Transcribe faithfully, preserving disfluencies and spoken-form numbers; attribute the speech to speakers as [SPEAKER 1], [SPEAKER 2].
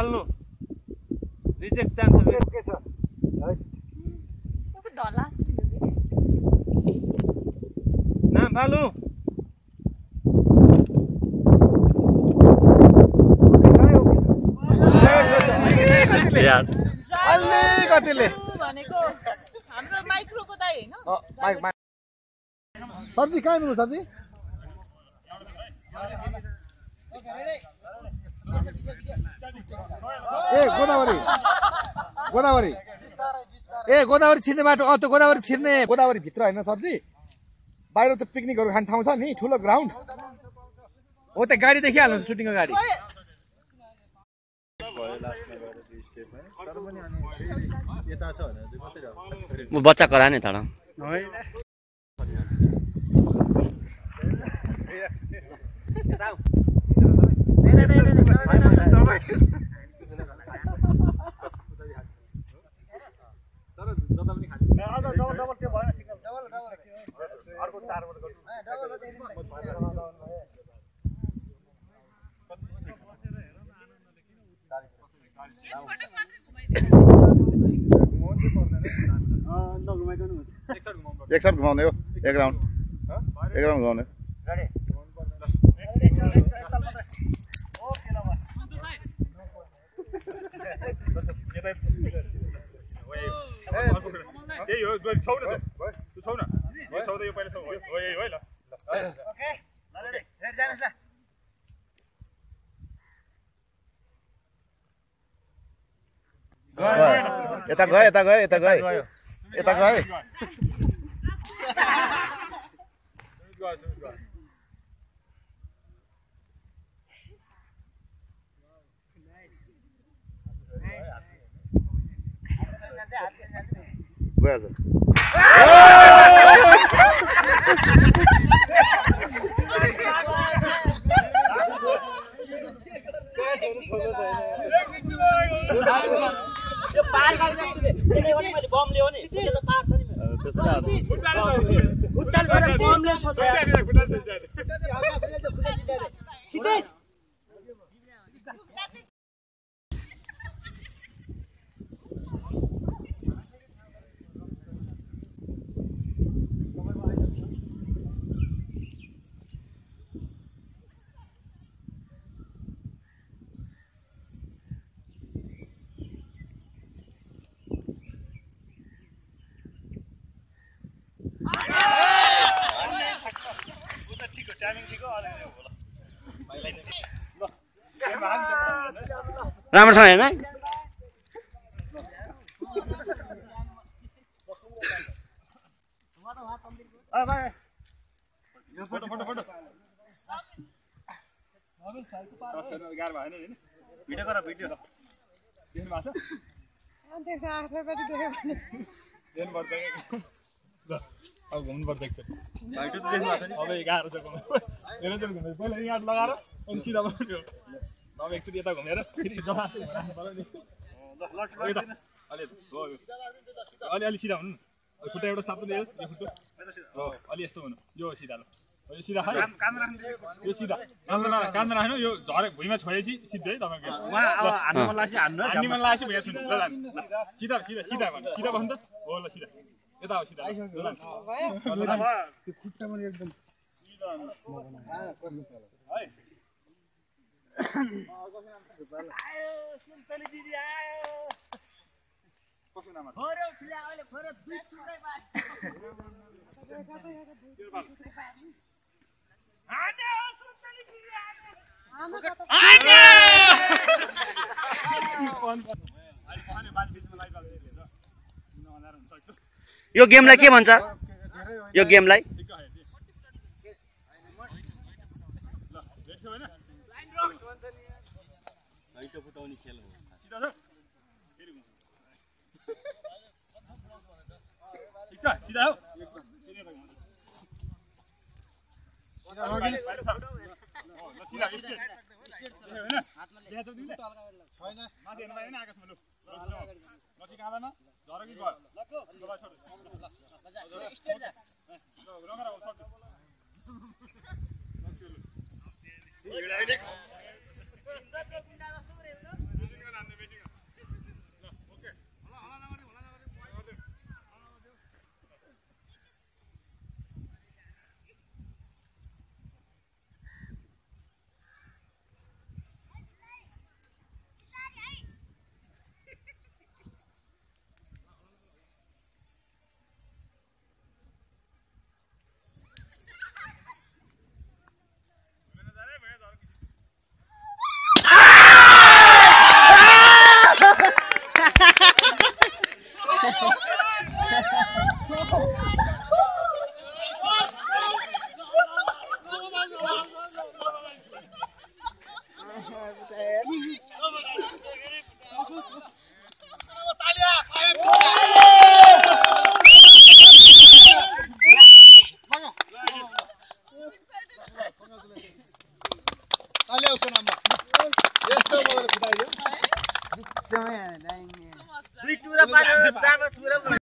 [SPEAKER 1] फाल्नु reject chance
[SPEAKER 2] के छ
[SPEAKER 3] कस्तो डर लाग्छ
[SPEAKER 1] नाम फाल्नु
[SPEAKER 4] यार
[SPEAKER 2] अलि कतिले
[SPEAKER 3] भनेको हाम्रो माइक्रोको दाइ हैन
[SPEAKER 2] अ माइक माइक सरजी कहाँ हुनुहुन्छ सरजी ए गोदावरी गोदावरी ए गोदावरी छिर्ने बाटो अ त्यो गोदावरी छिर्ने गोदावरी भित्र हैन सरजी बाहिर त पिकनिकहरु खान ठाउँ छ नि ठुलो ग्राउन्ड हो त गाडी देखिहाल्नु सुटिङको गाडी
[SPEAKER 4] म बच्चा करा नि तर
[SPEAKER 2] एक साथ घुमाउने हो एक राउन्ड एक राउन्ड घुमाउने
[SPEAKER 5] त्यही हो छौ न तँ छौ न छौ त यो पहिला छौ हो यही हो ल ओके ल रेडी रेडी जानुस् ल
[SPEAKER 2] यता गयो यता गयो यता गयो यता गयो
[SPEAKER 6] यो पार गर्ने त्यसले पनि मैले बम ल्याउ नि त्यो त पार छ नि खुट्टाले छोडेर बमले छोड्छ छिटै
[SPEAKER 4] राम्रो छ हैन
[SPEAKER 5] फोटो फोटो फोटो गाह्रो भएन हैन भिडियो गर भिडियो देख्नु भएको छ
[SPEAKER 3] अन्त आफैपट्टि देख्यो भने
[SPEAKER 5] देख्नु पर्छ ल अब घुम्नु पर्छ एकचोटि भाइटो त देख्नु भएको छ नि अब गाह्रो छ घुम्नु हेर त घुम्नु पहिला यहाँ लगाएर अनि सिधा बस्यो अब एकचोटि यता घुमेर फेरि जग्गा राख्नु पर्यो नि ल ल अलि हो अलि अलि सिधा हुनु खुट्टा एउटा सातो दियो यो खुट्टा हो अलि यस्तो हुनु यो सिधा ल यो सिधा खायो कान राख्नु यो सिधा कान कान राख्नु यो झरे भुइँमा छोएपछि सिधै तपाईको वहाँ अब हान्नु मन लाग्छ हान्नु हान्नु मन लाग्छ भइया छु ल सिधा सिधा सिधा भन्छ सिधा भन्नु त हो ल सिधा यता हो सिधा ल त्यो खुट्टा पनि एकदम है आयो सुन्तली दिदी आयो कसको नाम खोरो फिला अहिले खोरो दुई सुकै बात आने सुन्तली दिदी आने आने अहिले पहाने बाली बिचमा लाइभ हाल्दै थियो त किन अनार हुन्छ
[SPEAKER 4] यो गेमलाई के भन्छ यो गेमलाई
[SPEAKER 5] लाइट फुटाउने खेल हो सिधा छ फेरि घुम्छ ठीक छ सिधा हो सिधा हो कि बाहिर छ ल सिधा स्ट्रेट हैन हातमा ल्याछ दिले छैन माथि हेर्नु भएन आकाशमा लु लटी काँदामा झर कि गयो लको दबाई छोड ल स्ट्रेट जा ल रङरा हो सक्छ यो भिडा अहिले
[SPEAKER 2] अहिले उसको नाममा यस्तो मजाले फुटाइदियो
[SPEAKER 6] बिचमै हाने, दाइङ।
[SPEAKER 3] दुई टुरा पारेर जाँदा टुरा